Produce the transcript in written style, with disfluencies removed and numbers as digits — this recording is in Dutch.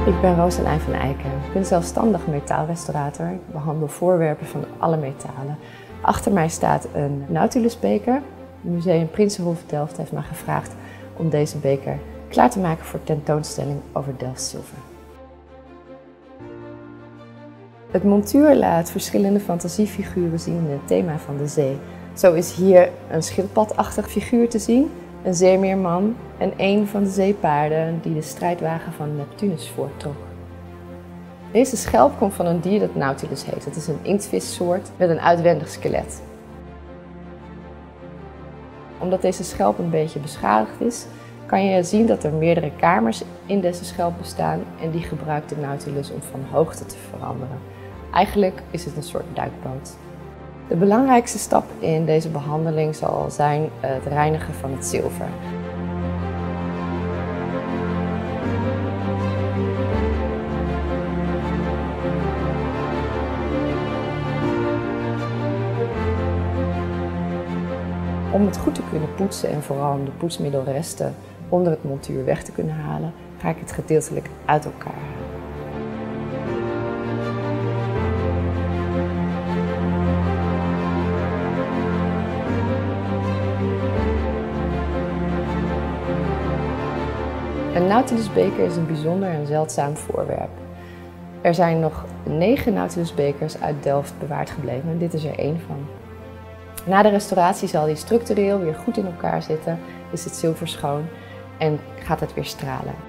Ik ben Rosalijn van Eiken. Ik ben zelfstandig metaalrestaurator. Ik behandel voorwerpen van alle metalen. Achter mij staat een Nautilusbeker. Het Museum Prinsenhof Delft heeft mij gevraagd om deze beker klaar te maken voor tentoonstelling over Delfts zilver. Het montuur laat verschillende fantasiefiguren zien in het thema van de zee. Zo is hier een schildpadachtig figuur te zien, een zeemeerman en een van de zeepaarden die de strijdwagen van Neptunus voorttrok. Deze schelp komt van een dier dat Nautilus heet. Het is een inktvissoort met een uitwendig skelet. Omdat deze schelp een beetje beschadigd is, kan je zien dat er meerdere kamers in deze schelp bestaan en die gebruikt de Nautilus om van hoogte te veranderen. Eigenlijk is het een soort duikboot. De belangrijkste stap in deze behandeling zal zijn het reinigen van het zilver. Om het goed te kunnen poetsen en vooral om de poetsmiddelresten onder het montuur weg te kunnen halen, ga ik het gedeeltelijk uit elkaar halen. Een Nautilusbeker is een bijzonder en zeldzaam voorwerp. Er zijn nog 9 Nautilusbekers uit Delft bewaard gebleven en dit is er één van. Na de restauratie zal die structureel weer goed in elkaar zitten, is het zilver schoon en gaat het weer stralen.